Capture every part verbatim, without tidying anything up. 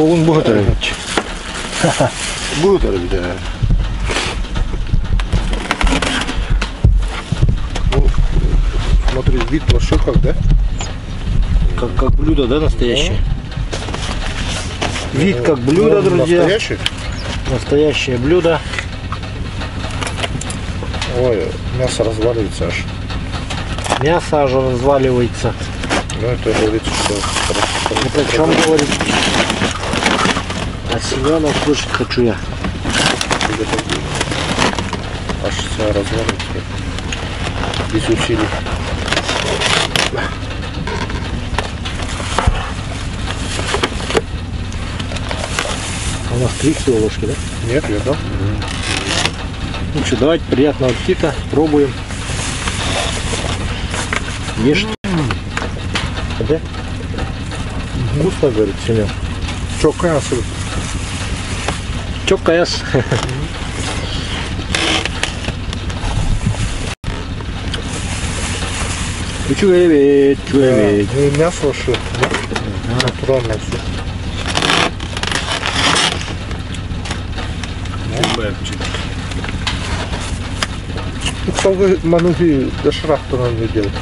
он будет рыбить. Будет рыбить, да. Ну, смотри, вид вообще как, да? Как, как блюдо, да, настоящее? Вид как блюдо, ну, друзья. Настоящее? Настоящее блюдо. Ой, мясо разваливается аж. Мясо аж разваливается. Ну, это говорит, что... Это о чем говорит? А семена слушать хочу я. Аж все разваливается. Без усилий. У нас три всего ложки, да? Нет, я дал. Ну что, давайте, приятного аппетита, пробуем. Ешь. Да? Вкусно, говорит Семен. Чё, каяс? Чё, каяс? Чуевет, чуевет. И мясо вообще, да? Натуральное все. Салгы мануги дошрахту нам не делать.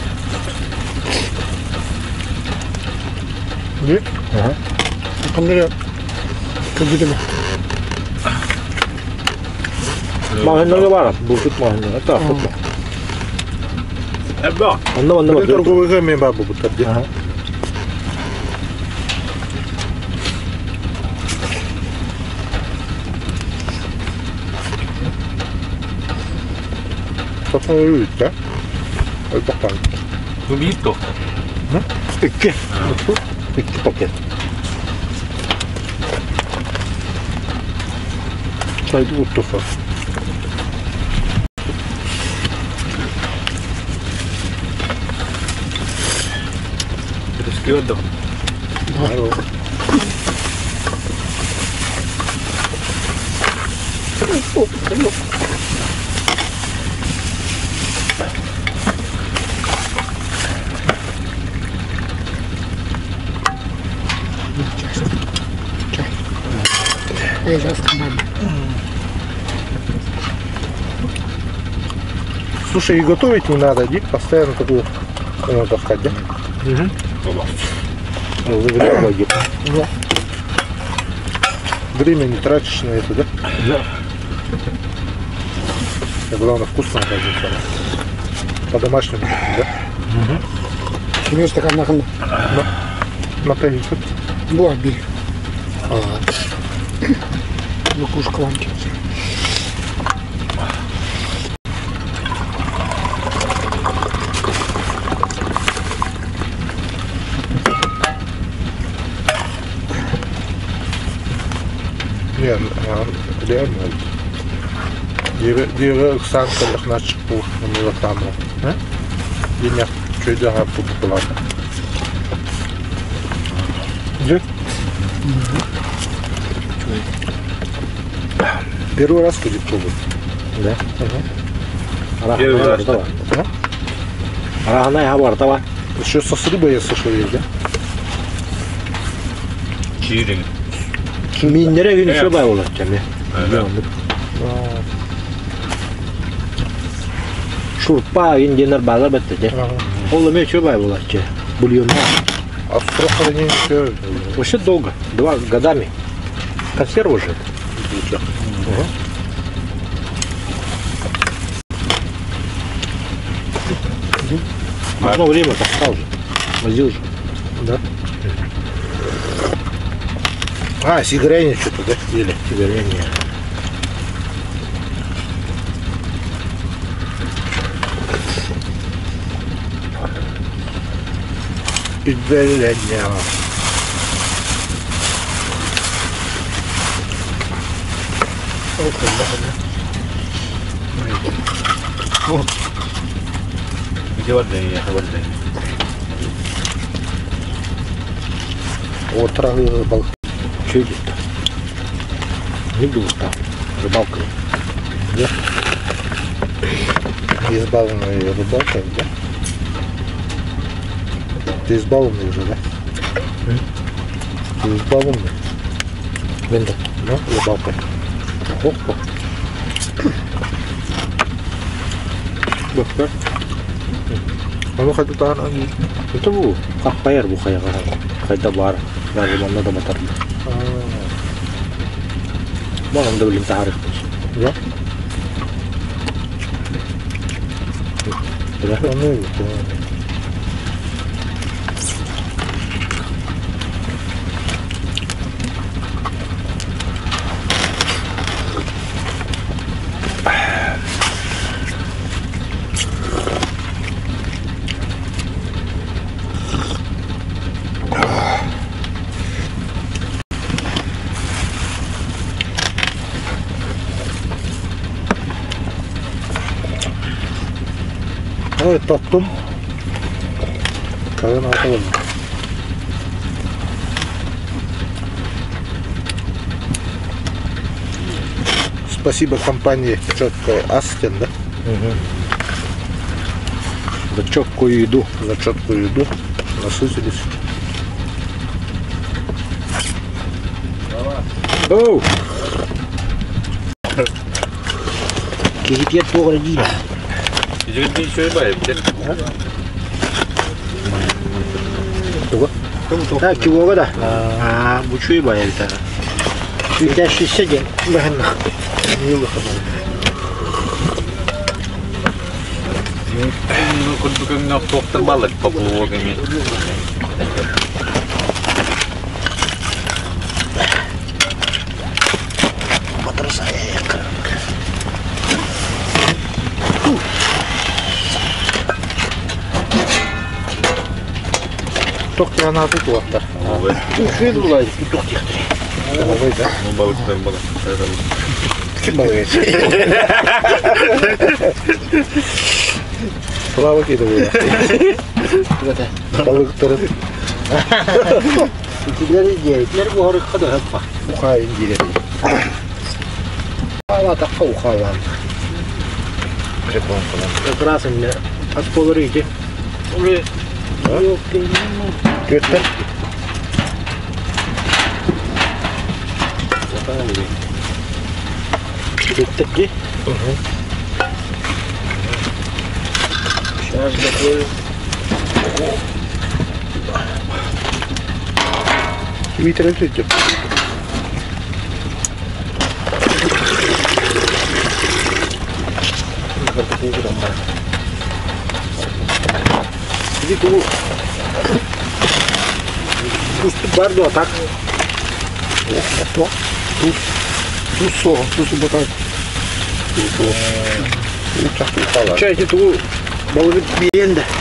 Нет? Ага. Камера. Как будто Магазин var. Bulduk magazin. Это фото. Да. Оно, оно, Это торговый гамме бабу будет отдельно. Ага. Потом увидите, да? Это так. Убито. Ikke. Ikke pakket. Чай вот туфа. Это скёдо. Слушай, и готовить не надо, Дик, постоянно такую ну, таскать, да? Выглядит. Да. Время не тратишь на это, да? Да. А главное, вкусно надо. По-домашнему, да? Şimdi takamlakan Наталья, bu abi. Bu kuş kıvamcı. не, реально. Диğeri ıksankalık naçık bu, onu da tamam. Yine köyde ha bu bular. Где? Первый раз ходит пробовать. Да? Первый раз. Рагная гавартова. Еще со с рыбой я слышал есть, да? Чирин. Миндере gün şöyle olacak ya. Şurpa inceler bağla bitti. Oğlum ya şöyle olacak. Бульонна. А в срок хранения все. Вообще долго. Два годами. Консерву же. Одно время таскал же. Возил же. Да? А, сигарение что-то, да? Или? Сигарение. Сигарение. Где варенье? Варенье. Вот травы рыбалка. Что идет-то? Не было там. Рыбалка. Да? Избавленная рыбалка, да? Ты избавленный уже, да? Ты избавленный. Венда. Ну, рыбалка. Хоппа. Бak Ama hadi daha ne? itu bu kapayar bu kayak kan. Kayak bar. Lalu mana ada motor. Mau ngambil beli tarik. Ya. Ya. Onu işte. Evet tatlım. Karın altı oldu. Спасибо компании четкая Астен, да? Угу. За четкую еду. За четкую еду. Насытились. Оу! Кизикет поградили. Gece bir şöyle bayım. Ha kivoga da. Ha bu çuyu bayağı bir tane. Bir de şişe gel. Ben Мило ходил. Ну, хоть бы как на топтер балок поплавками. madrasaya yakın. Tok granatı kulaklar. Evet. Şuraya bulaydı. Bir tok yıktı. Ой, да? Ну, balıktan balık. Kim balığı? Слава киді böyle. Balıkların İkileri diyecekler bu harika da hep bak. bu hain gidelim. Hala da kavuk hala. Prepon falan. Krasın ne? At kolları yiyecek. Oraya. Yok değil mi? Göster. Bakalım bir. Gittik ki. Hı hı. Şarj bakıyor. Витер идет. Jadi tunggu. Gusti bardo tak. Что? Тут, тут со, тут вот так. Çaycı tunggu. Balık bir de.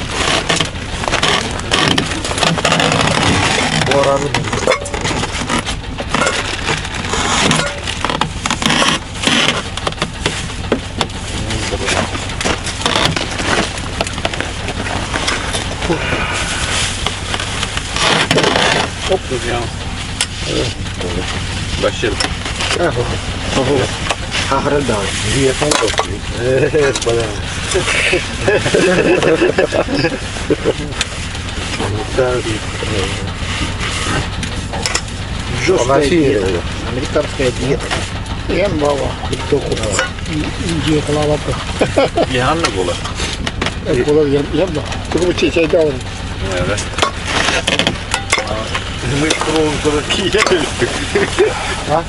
Oranı. Hop ya. Evet. Başlayalım. Ahırda. Diye falan topluyor. Evet bana. Жесткая диета. Американская диета. Ем бaba. İnce kalabalık. Yahanla kola. Kolay yem yem bak. Bunu çiçeği de alın. Evet. Мы кровь такие. А?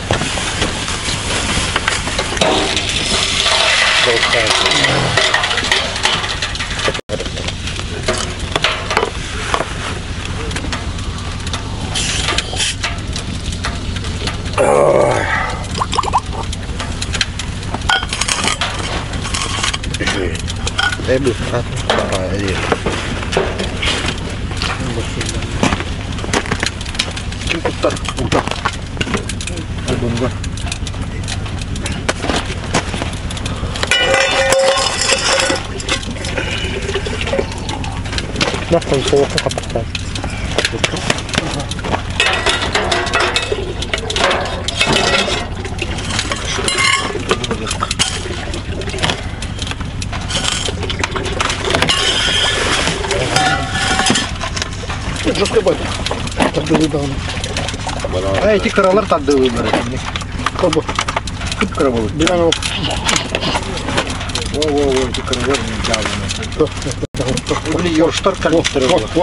Дай бы, а? А, иди. Kim kurtar? Kurtar. Bunga. Nasıl soğuk kapatlar? Жесткая батя. Так было давно. Ha eti kıralar tadı böyle. Kabı. Kıp kırabalık. Bir an o. Во, во, во, эти кровер не дяволи. Блин, ёрштар калбиттері болады.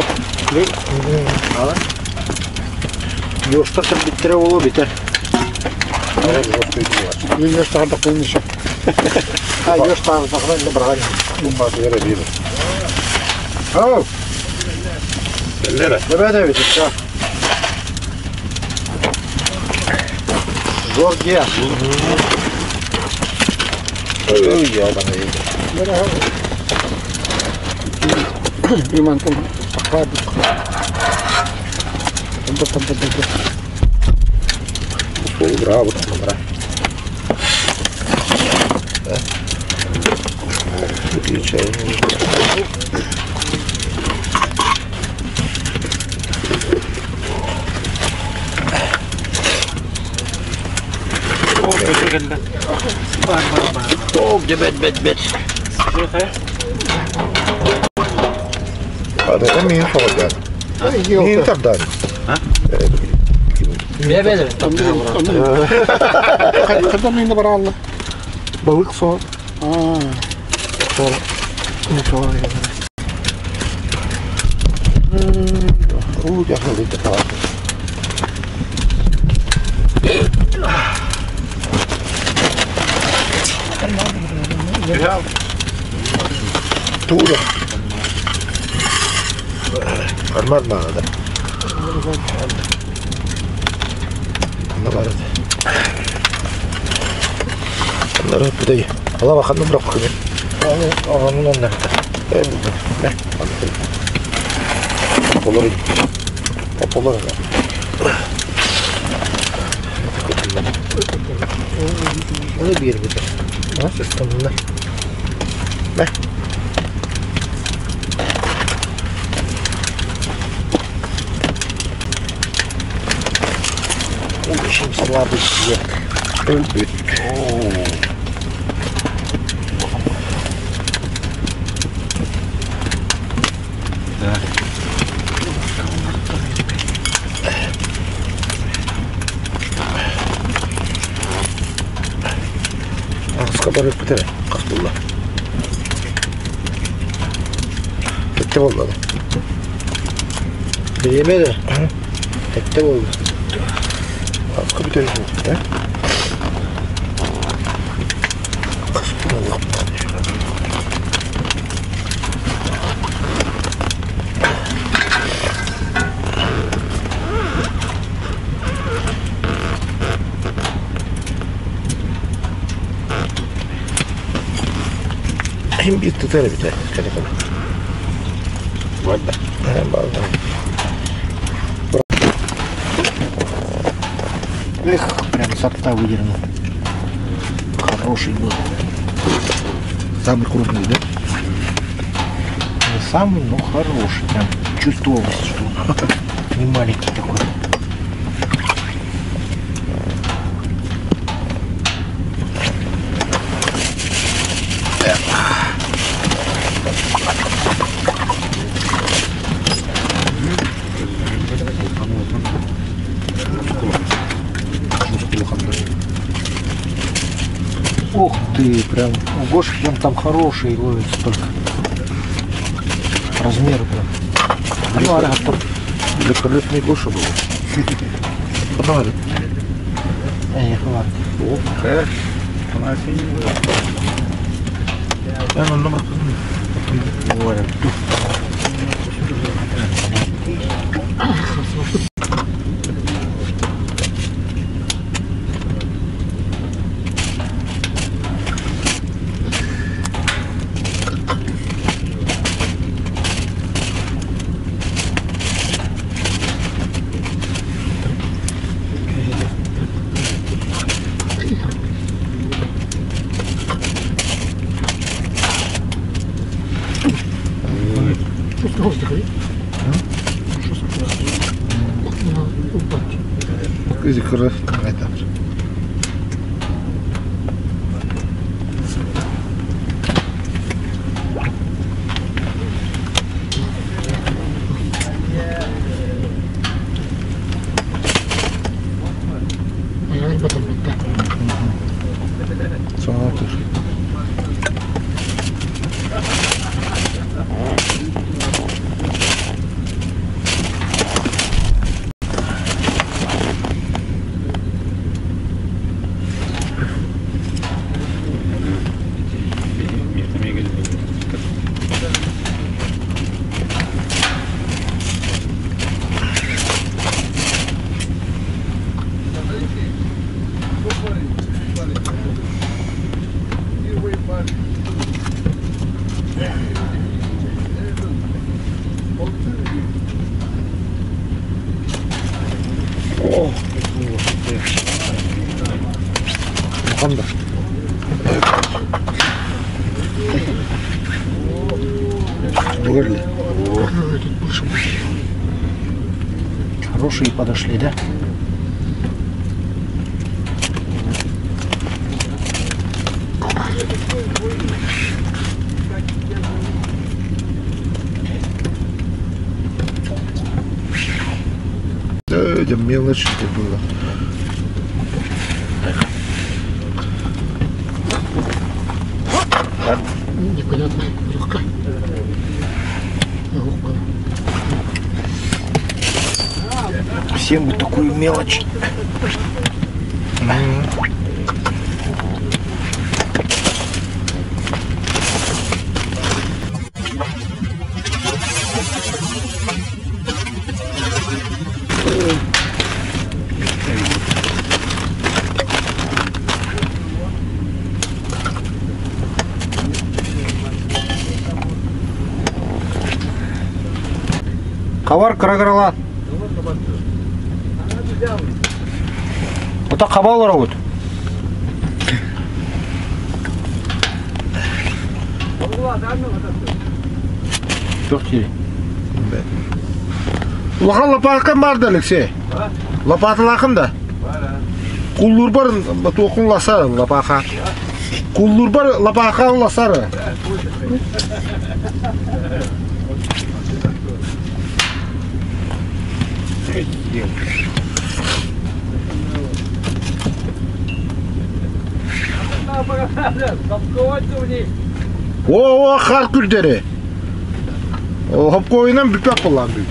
Ёрштар калбиттері болу бетер. Мен еш тағында қоймайша. Ha, ёрштар тағынан да бірған. Bunlar yere değil. Ау, Sellere. тебе да бетер, ша. Зор дия. Öyle ya bana yedi. İman kum. Hadi. Tempat tempat tempat. Bol bravo tamam. Bir çay. O kötü geldi. Var var var. Оп, дебет, бет, бет. Hadi emin falan yani. Emin tam da. Ne bedir? Kadar mıydı bana Allah? Balık soğuk. Aa. Sonra. Ne sonra ya? Oo yakaladı falan. Ya Tuğla. Armar mı arada? Ne var arada? Bunları hep bir de Allah bakalım bırak bakayım. Ağanın onları da. Evet. Ne? Olur. Olur. Onu bir bir de. Nasıl İstanbul'da? Ne? O işimiz vardı size. Öldük. Ağız kabarık bir tane. Kasbulla. Gitti vallahi. Bir yemedi. Ette oldu. Ağız kabarık bir tane. He? Kasbulla. Hem bir tutar bir tane. Telefonu. var da. Hem bazen. Эх, прям сорта выдернул. Хороший был. Самый крупный, да? Не самый, но хороший. Прям чувствовалось, что он не маленький такой. Ух ты, прям у Гоши прям там хороший ловится только. Размеры прям. Ну, аллигатор. Великолепный Гоша был. Погнали. Эй, хватит. О, э. Она офигела. Я на номер. Ой, Кızı kırır. Evet. Говорили. Хорошие подошли, да? Да, это мелочь это было. Непонятно, легко. Всем вот такую мелочь. Кавар кырагырала. Ота кабалар вот. Жоқ тире. Улахан лапатқан бар да, Алексей? Лапаты лақын да? Куллур бар, тоқын ласар лапақа. Куллур бар, лапақа ласар. О, о, қар күлдері. Хоп қойынан бүпек болған бұл.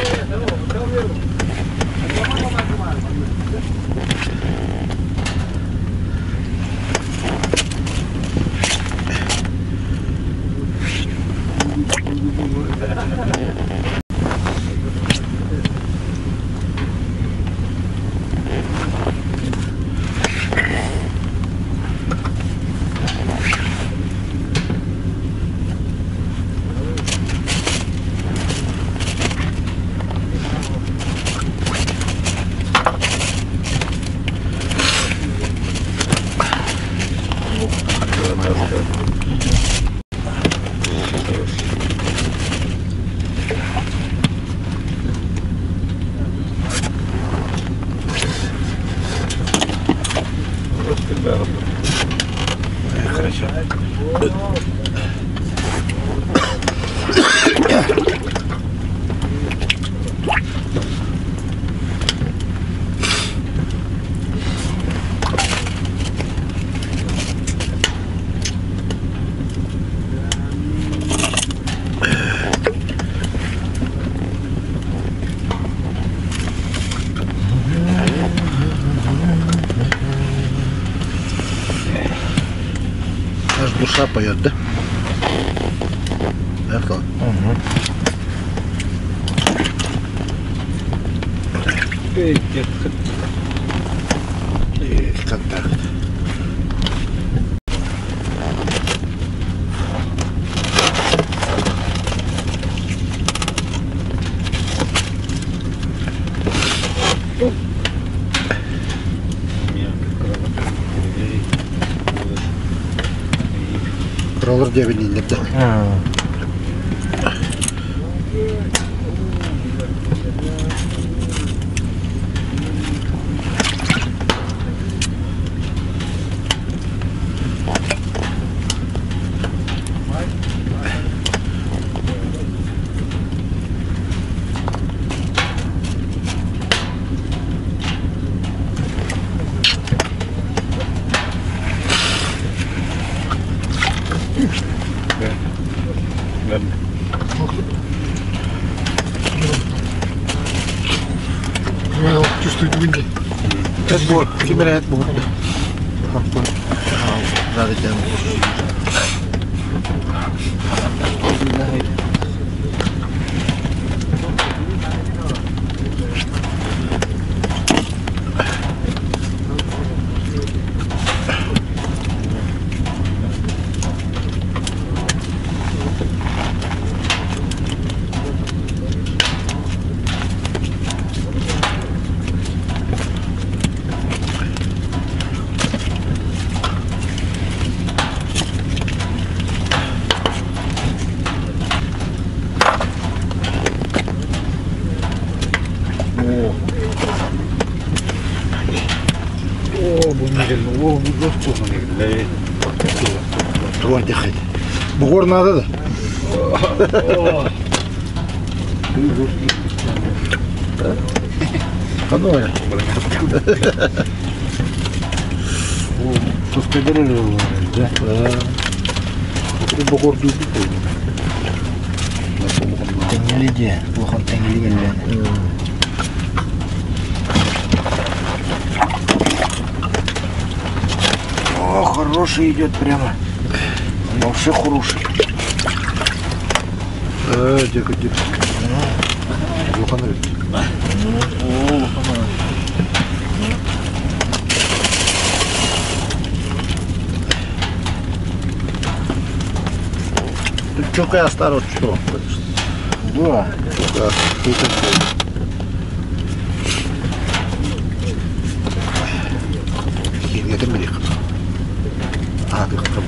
Аж душа поет, да? Это. Угу. Есть контакт. Кроллер девять не да? А. Чувствует вынди. Это вот, киберет вот. Надо тянуть. О, bu dost olsun. Ne? Tuvar dikkat. Bu kor nerede da? Kanı var ya. Tuz kadar öyle olur. Bu kor düzgün koydu. Тengелиде, плохо теңгелеген. О, хороший идет прямо. Вообще хороший. Э, дека, дека. Лохана ведь. О, лохана. Тут чокай осталось, что? Да. Да, тут это мелик. А, ты как?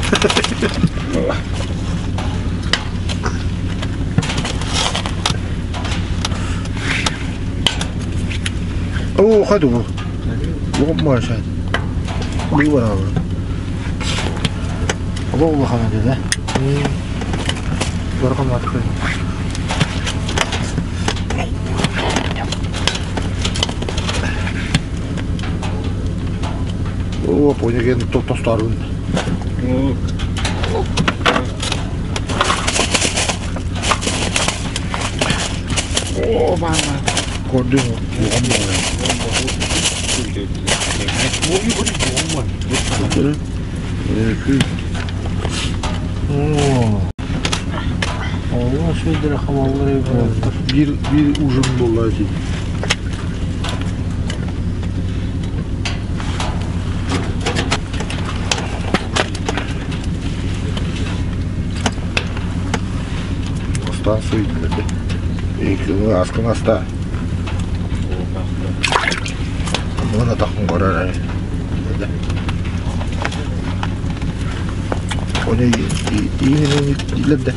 О, ходу. Вот мой шайд. Бывало. Бұл лохана деді. Барқам атқай. О, понял, я то то старый. О, мама. Кордин. О. Allah şöyle hamalları yapıyor. Bir bir ucun dolayı. Станцию видели. И аскан аста. Мына тахын қарар. Оны иінен иледі.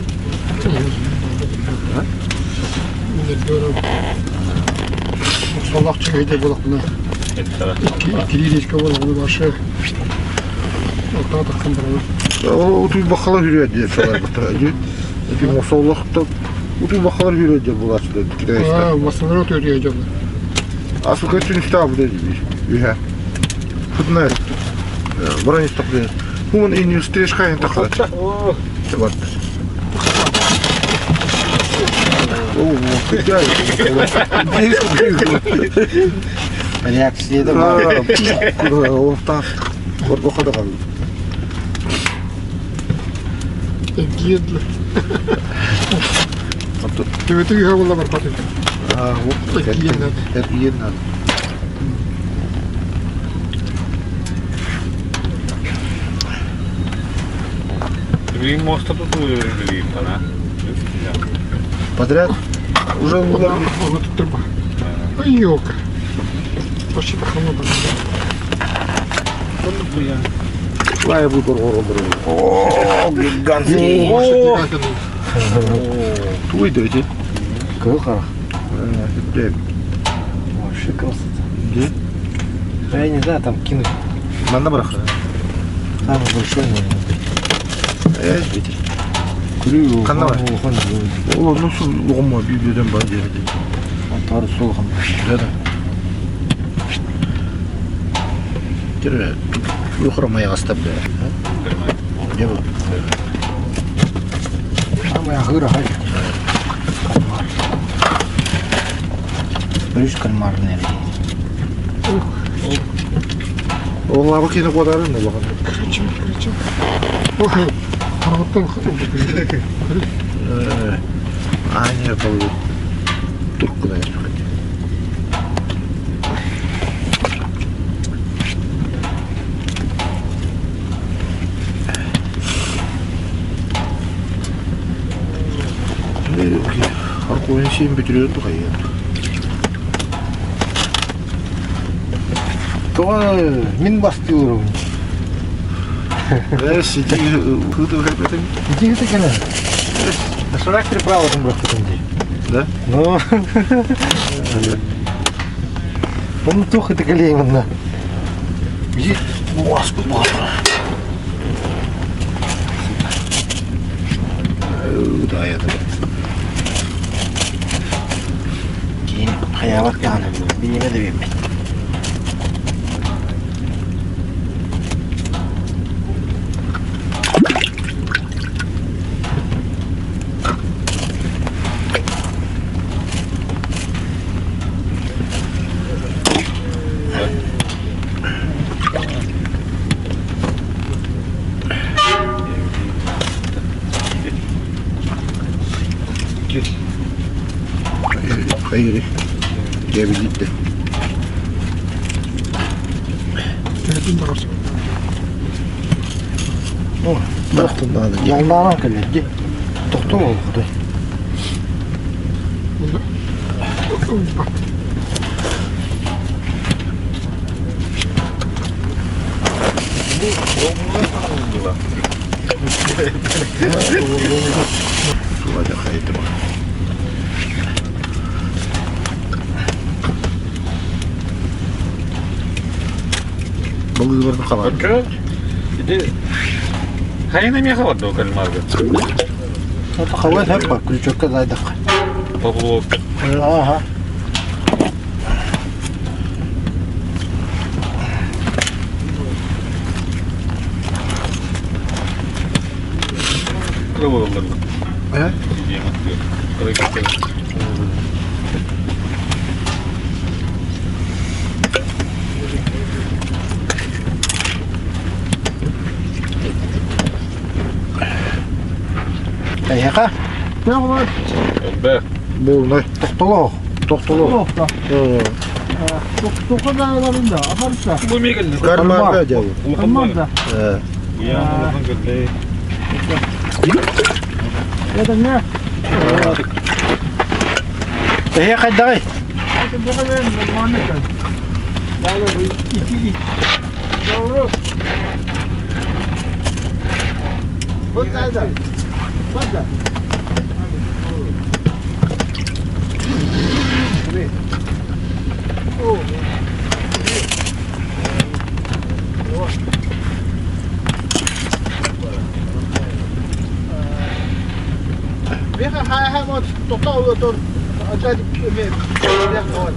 Солақ чайда болақ бұна. Кирилечка бол, оны башы. Ортаға таққан бірі. Утуй бақалар жүреді солар бұтыр. Ekim o soğukta bütün bakkalar bir önce bu açtı. Ha, masada oturuyor acaba. Asıl kaçın işte abi dedi. Ühe. Fıtına etti. Buranı istaklıyor. Bunun en iyi streç kayın taklar. Bak. Oo, güzel. Reaksiye de var. Orta. Orta da kaldı. Гидло. Ты в итоге его ломар потом. А, вот это ед надо. Это ед надо. Vi måste тут лифта, Подряд? Уже удар. Вот тут труба. Ой, ёлка. Почти похолодно. Лая будет горгором. О, гигантский. Твой дойти. Круха. Где? Вообще красота. Где? Я не знаю, там кинуть. Манда браха. Самый большой, наверное. Э, видите. Курю. Канал. О, ну что, лома бибиден банди. Антар солхам. Да, да. Теперь юхра моя оставляю. Где вот? Самая гыра, хай. Кальмар. Брюш кальмар, наверное. О, лава кино квадрат, ну ладно. Кричим, кричим. Ой, ротом ходил. А, не, полу. Турку, наверное. Аркуин семь битюрет тухай. То мин бастыл уровень. Да, сиди, куда вы хотите? Где это канал? На шарах приправа там брат там где. Да? Ну. Помню, туха это колеем одна. Где? Boğaz bu boğaz. Dayadı. Keyin hayavat yani. Bilime de bilmeyin. Hayır. Gebelik de. Geldim de olsun. Baktın daha da. Yollarına geldi. Doktor oldu. Bak. Sulayacak haydi bak. Balığı verdi kalan. Bakın. Jadi kayaknya mi kawat do kan marga. Hatta havat hep bak. Küçük kazaydık. Papulo. Aha. Kau boleh kan? He? Dia mati. Kalau kita Kayaka. Ne var? Be. Bu ne? Toktolo. Toktolu. Yok da. Ee, Toka dağlarında. Aparışta. Bu mi kan? Karmar da cevap. Olmaz da. Ee, Bu ya makan gede. Ya da ne? Kayaka dayı. Bakın bu kadar normal kan. Dağlar iki iki. Doğru. Bu nerede? Bak da. Biết hai hai một tốc độ rồi tôi ở đây thì về đẹp rồi.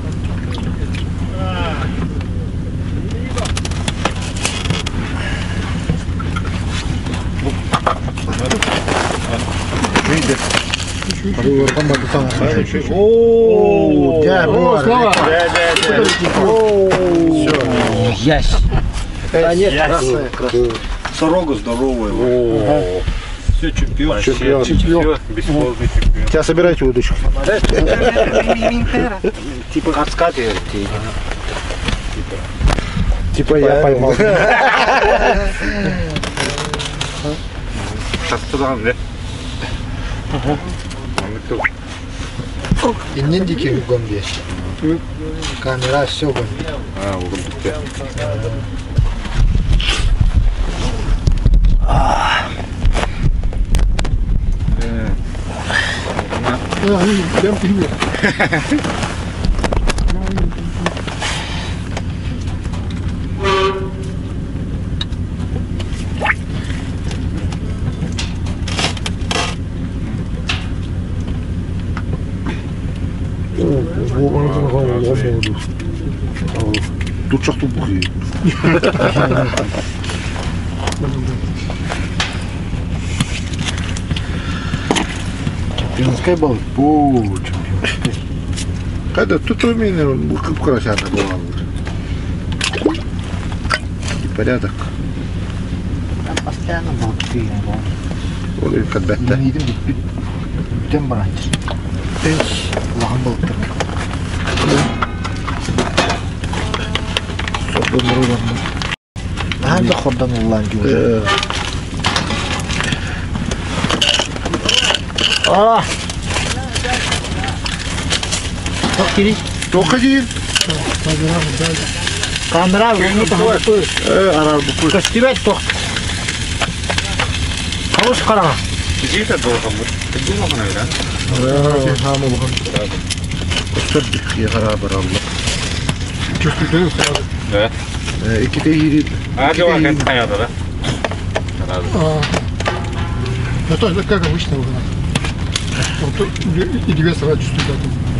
neydi? Balığı verdi balığı sana. Ooo. Gel bu var. Слава. Да, да, да. Ясь. Yes. Сорога здоровая. О. Все чемпион. Чемпион. Чемпион. Бесплатный чемпион. Тебя собирайте удочку. Типа горска говорит. Типа я поймал. Сейчас туда, да? İnden dikir gömdü. Kamera aşağı gömdü. А, вот тут. Ben bilmiyorum. Bu anasını falan oldu. Tutacak tut bakıyor. Чемпионский был. Бу, Когда тут у меня bu красота была. И порядок. Ben постоянно был тыгом. Вот и как бетте. Ben yedim bitti. Bütün bıraktı. Allah'ım balıktır. Sordum buradan. Hem de kordan ulan gibi. Ee, Ah! Çok giriş. Çok acil. Kamera bunu da hapı. Ee, arar bu kuş. Köstübet tok. Kavuş kara. Где это должен быть? Ты думал, наверное? Ee, hamı bakın. Gösterdik ya beraber Allah. чувствуете сразу. Да. Иките гирит. А дела как понятно, да? Сразу. А, ну то, как обычно уже. Вот тут и две сразу чувствуют.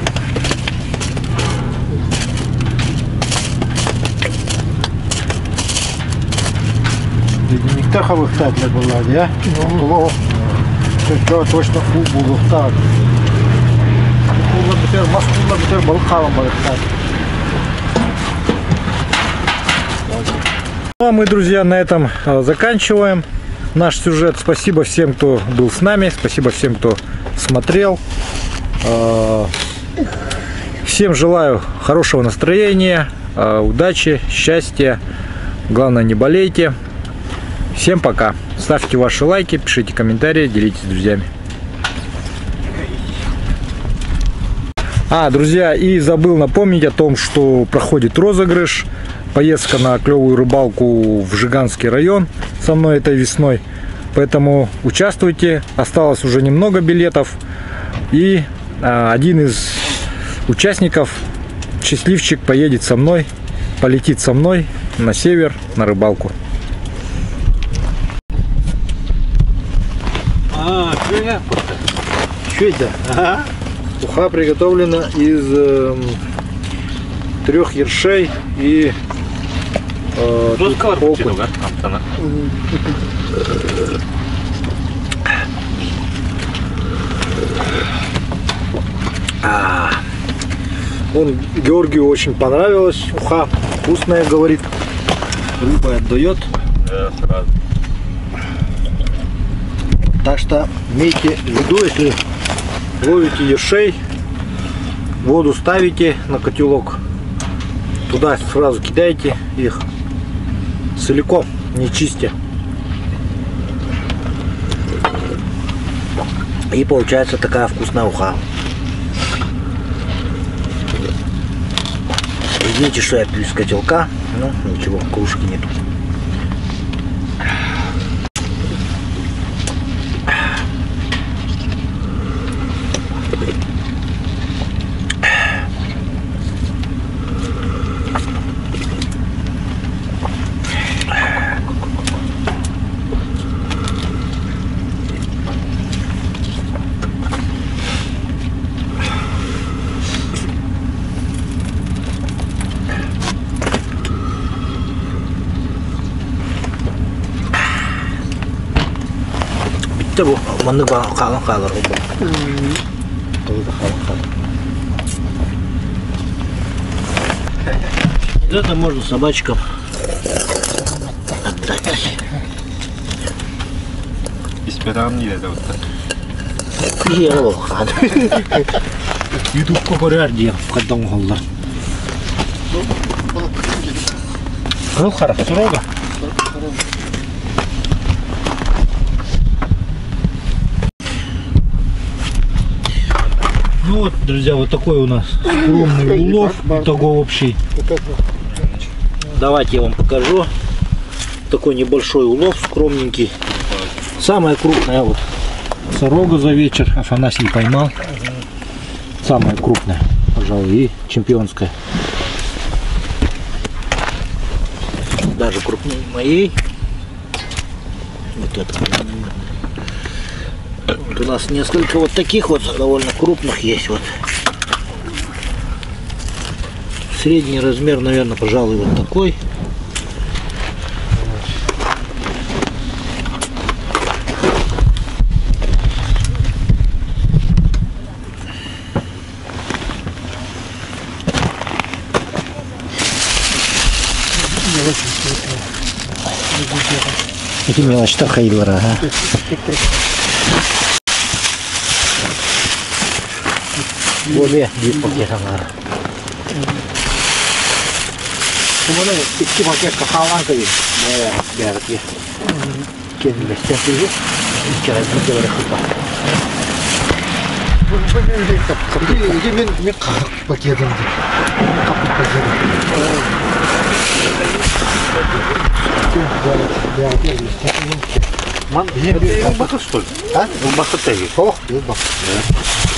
Никто хавыхтать не было, да? Ну, Что точно фу булыхтат. Кулла битер, мас кулла битер балык хавам балыхтат. Ну а мы, друзья, на этом а, заканчиваем наш сюжет. Спасибо всем, кто был с нами. Спасибо всем, кто смотрел. А, всем желаю хорошего настроения, а, удачи, счастья. Главное, не болейте. Всем пока. Ставьте ваши лайки, пишите комментарии, делитесь с друзьями. А, друзья, и забыл напомнить о том, что проходит розыгрыш. Поездка на клевую рыбалку в Жиганский район со мной этой весной. Поэтому участвуйте. Осталось уже немного билетов. И а, один из участников, счастливчик, поедет со мной, полетит со мной на север на рыбалку. А, что я? Что это? Ага. Уха приготовлена из э, трех ершей и э, Тут окунь. картину, да? Антона. А, он Георгию очень понравилось. Уха вкусная, говорит. Рыба отдает. Да, сразу. Так что имейте в виду, если ловите ершей, воду ставите на котелок, туда сразу кидаете их целиком, не чистя. И получается такая вкусная уха. Извините, что я пью из котелка, но ничего, кружки нету. Coba mana bang kalau kalau rubah. Это можно собачкам отдать. Испытам не это вот так. Ело хан. Ютуб кокоряр дия в кадам холдар. Ну хорошо, строго. Ну вот, друзья, вот такой у нас скромный улов, итого общий. Давайте я вам покажу. Такой небольшой улов, скромненький. Самая крупная вот сорога за вечер Афанасий поймал. Самая крупная, пожалуй, и чемпионская. Даже крупнее моей. Вот это. Вот у нас несколько вот таких вот довольно крупных есть. Вот. Средний размер, наверное, пожалуй, вот такой. Эти мелочи-то хайдлара, ага. Boleh dipakai sama. Kemudian itu pakai kekawan kali. Ya, biar dia. Kian besar dulu. Cara kerja berapa? Ini ini min min pakai dan kapit pakai. Man, это баха что ли? А? Баха теги. О, баха.